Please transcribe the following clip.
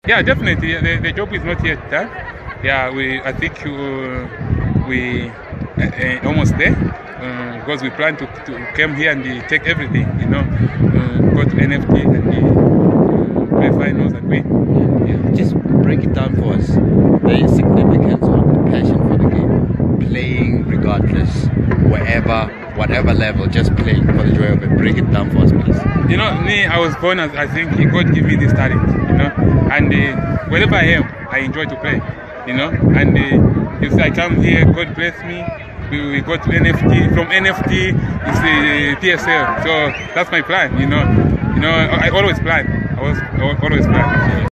Yeah, definitely. The job is not yet done. Yeah, I think we almost there because we plan to come here and take everything. Go to NFT and play finals and win. Yeah. Just break it down for us. The significance or the passion for the game, playing regardless, whatever level, just playing for the joy of it. Break it down for us, please. Me, I was born as I think God gave me this talent. And wherever I am, I enjoy to play. And if I come here, God bless me. We go to NFT. From NFT, it's the PSL. So that's my plan. I always plan. I always plan.